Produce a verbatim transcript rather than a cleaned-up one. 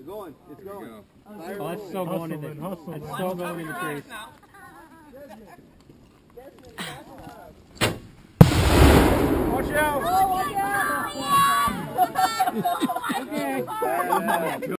going. It's going. Go. Oh, it's still going in the, it's still going in the crease. Watch out! Oh, watch out! Okay.